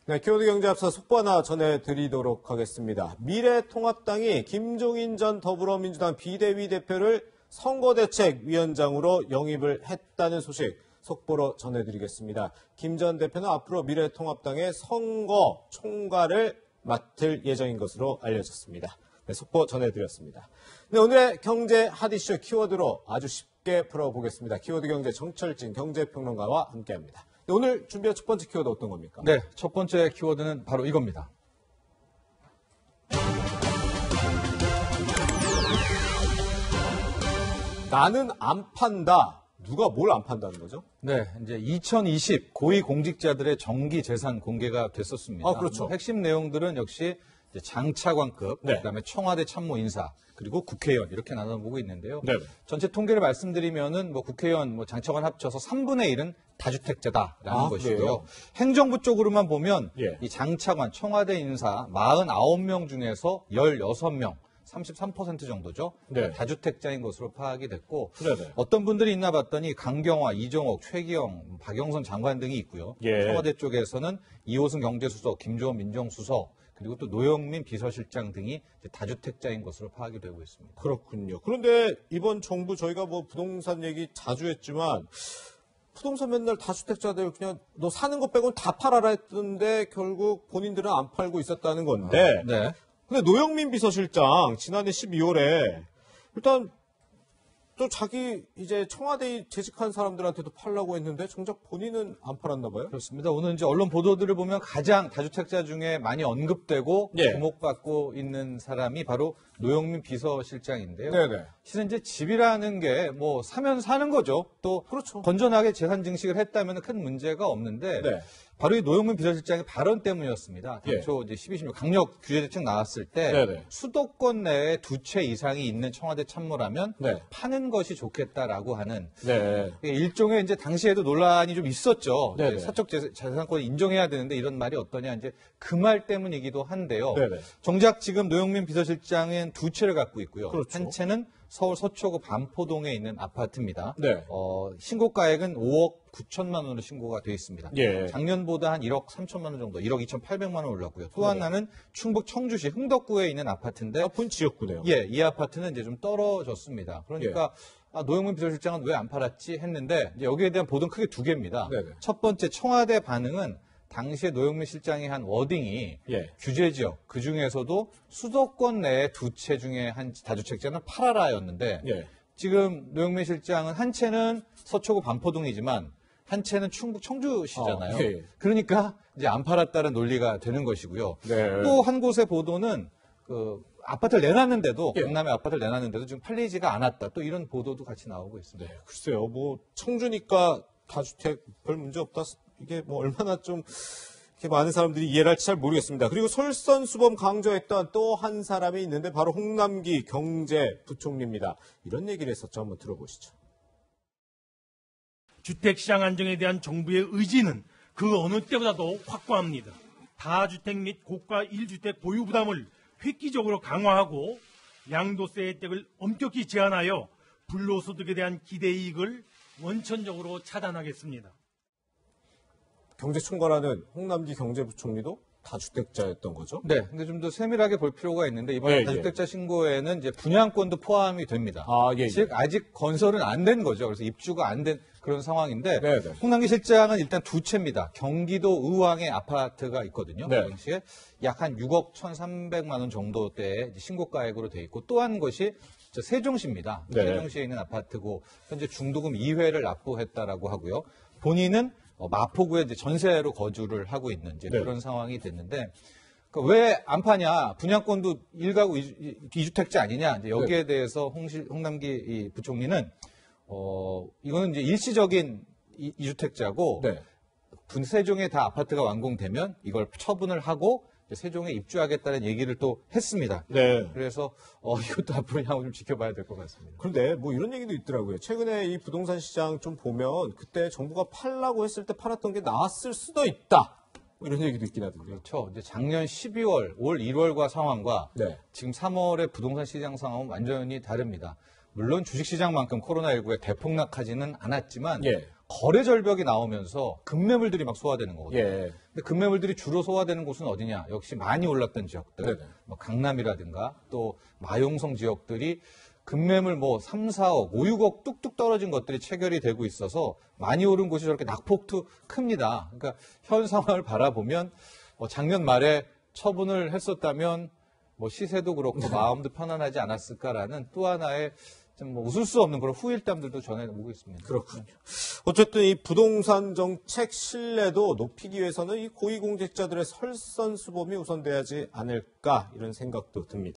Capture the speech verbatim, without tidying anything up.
네, 키워드 경제 앞서 속보 하나 전해드리도록 하겠습니다. 미래통합당이 김종인 전 더불어민주당 비대위 대표를 선거대책위원장으로 영입을 했다는 소식 속보로 전해드리겠습니다. 김 전 대표는 앞으로 미래통합당의 선거 총괄을 맡을 예정인 것으로 알려졌습니다. 네, 속보 전해드렸습니다. 네, 오늘의 경제 핫이슈 키워드로 아주 쉽게 풀어보겠습니다. 키워드 경제 정철진 경제평론가와 함께합니다. 네, 오늘 준비한 첫 번째 키워드 어떤 겁니까? 네, 첫 번째 키워드는 바로 이겁니다. 나는 안 판다. 누가 뭘 안 판다는 거죠? 네, 이제 이천이십 고위공직자들의 정기 재산 공개가 됐었습니다. 아, 그렇죠. 뭐 핵심 내용들은 역시 이제 장차관급, 네. 그다음에 청와대 참모 인사, 그리고 국회의원 이렇게 나눠보고 있는데요. 네. 전체 통계를 말씀드리면은 뭐 국회의원, 뭐 장차관 합쳐서 삼분의 일은 다주택자다라는 아, 것이고요. 그래요? 행정부 쪽으로만 보면 예. 이 장차관, 청와대 인사 사십구 명 중에서 십육 명. 삼십삼 퍼센트 정도죠. 네. 다주택자인 것으로 파악이 됐고 네네. 어떤 분들이 있나 봤더니 강경화, 이종옥, 최기영, 박영선 장관 등이 있고요. 예. 청와대 쪽에서는 이호승 경제수석, 김조원 민정수석, 그리고 또 노영민 비서실장 등이 이제 다주택자인 것으로 파악이 되고 있습니다. 그렇군요. 그런데 이번 정부 저희가 뭐 부동산 얘기 자주 했지만 부동산 맨날 다주택자들 그냥 너 사는 거 빼고는 다 팔아라 했던데 결국 본인들은 안 팔고 있었다는 건데 아, 네. 근데 노영민 비서실장 지난해 십이월에 일단 또 자기 이제 청와대에 재직한 사람들한테도 팔라고 했는데 정작 본인은 안 팔았나 봐요. 그렇습니다. 오늘 이제 언론 보도들을 보면 가장 다주택자 중에 많이 언급되고 예. 주목받고 있는 사람이 바로 노영민 비서실장인데요. 네네. 실은 이제 집이라는 게 뭐 사면 사는 거죠. 또 그렇죠. 건전하게 재산 증식을 했다면 큰 문제가 없는데 네. 바로 이 노영민 비서실장의 발언 때문이었습니다. 예. 당초 이제 십이, 십육 강력 규제 대책 나왔을 때 네네. 수도권 내에 두 채 이상이 있는 청와대 참모라면 네. 파는 것이 좋겠다라고 하는 네. 일종의 이제 당시에도 논란이 좀 있었죠. 네네. 이제 사적 재- 자산권을 인정해야 되는데 이런 말이 어떠냐 이제 그 말 때문이기도 한데요. 네네. 정작 지금 노영민 비서실장은 두 채를 갖고 있고요. 그렇죠. 한 채는 서울 서초구 반포동에 있는 아파트입니다. 네. 어, 신고가액은 오억 구천만 원으로 신고가 되어 있습니다. 예. 작년보다 한 일억 삼천만 원 정도, 일억 이천팔백만 원 올랐고요. 또 네. 하나는 충북 청주시 흥덕구에 있는 아파트인데 아픈 지역구네요. 예, 이 아파트는 이제 좀 떨어졌습니다. 그러니까 예. 아, 노영민 비서실장은 왜 안 팔았지 했는데 이제 여기에 대한 보도는 크게 두 개입니다. 네네. 첫 번째 청와대 반응은 당시에 노영민 실장이 한 워딩이 예. 규제 지역 그 중에서도 수도권 내에 두 채 중에 한 다주택자는 팔아라였는데 예. 지금 노영민 실장은 한 채는 서초구 반포동이지만 한 채는 충북 청주시잖아요. 아, 예. 그러니까 이제 안 팔았다는 논리가 되는 것이고요. 네. 또 한 곳의 보도는 그 아파트를 내놨는데도 예. 강남에 아파트를 내놨는데도 지금 팔리지가 않았다. 또 이런 보도도 같이 나오고 있습니다. 네, 글쎄요. 뭐 청주니까 다주택 별 문제 없다. 이게 뭐 얼마나 좀 이렇게 많은 사람들이 이해를 할지 잘 모르겠습니다. 그리고 솔선수범 강조했던 또 한 사람이 있는데 바로 홍남기 경제부총리입니다. 이런 얘기를 했었죠. 한번 들어보시죠. 주택시장 안정에 대한 정부의 의지는 그 어느 때보다도 확고합니다. 다주택 및 고가 일 주택 보유 부담을 획기적으로 강화하고 양도세 혜택을 엄격히 제한하여 불로소득에 대한 기대이익을 원천적으로 차단하겠습니다. 경제총괄하는 홍남기 경제부총리도 다주택자였던 거죠? 네, 근데 좀 더 세밀하게 볼 필요가 있는데 이번 예, 다주택자 신고에는 이제 분양권도 포함이 됩니다. 아, 예, 예. 즉 아직 건설은 안 된 거죠. 그래서 입주가 안 된 그런 상황인데 네, 네. 홍남기 실장은 일단 두 채입니다. 경기도 의왕에 아파트가 있거든요. 네. 그 당시에 약 한 육억 천삼백만 원 정도대의 신고가액으로 돼 있고 또 한 것이 저 세종시입니다. 네. 세종시에 있는 아파트고 현재 중도금 이 회를 납부했다라고 하고요. 본인은 어, 마포구에 이제 전세로 거주를 하고 있는 이제 네. 그런 상황이 됐는데 왜 안 파냐? 분양권도 일가구 이주택자 아니냐? 이제 여기에 네. 대해서 홍실, 홍남기 이 부총리는 어 이거는 이제 일시적인 이, 이주택자고 네. 분 세종에 다 아파트가 완공되면 이걸 처분을 하고 이제 세종에 입주하겠다는 얘기를 또 했습니다. 네. 그래서 어, 이것도 앞으로 향후 좀 지켜봐야 될 것 같습니다. 그런데 뭐 이런 얘기도 있더라고요. 최근에 이 부동산 시장 좀 보면 그때 정부가 팔라고 했을 때 팔았던 게 나왔을 수도 있다. 뭐 이런 얘기도 있긴 하던데요. 그렇죠. 이제 작년 십이월, 올 일월과 상황과 네. 지금 삼월의 부동산 시장 상황은 완전히 다릅니다. 물론 주식시장만큼 코로나십구에 대폭락하지는 않았지만 예. 거래 절벽이 나오면서 급매물들이 막 소화되는 거거든요. 예. 근데 급매물들이 주로 소화되는 곳은 어디냐? 역시 많이 올랐던 지역들, 네네. 뭐 강남이라든가 또 마용성 지역들이 급매물 뭐 삼, 사억, 오, 육억 뚝뚝 떨어진 것들이 체결이 되고 있어서 많이 오른 곳이 저렇게 낙폭도 큽니다. 그러니까 현 상황을 바라보면 뭐 작년 말에 처분을 했었다면 뭐 시세도 그렇고 마음도 편안하지 않았을까라는 또 하나의 좀 뭐 웃을 수 없는 그런 후일담들도 전해오고 있습니다. 그렇군요. 어쨌든 이 부동산 정책 신뢰도 높이기 위해서는 이 고위공직자들의 설선수범이 우선돼야지 않을까 이런 생각도 듭니다.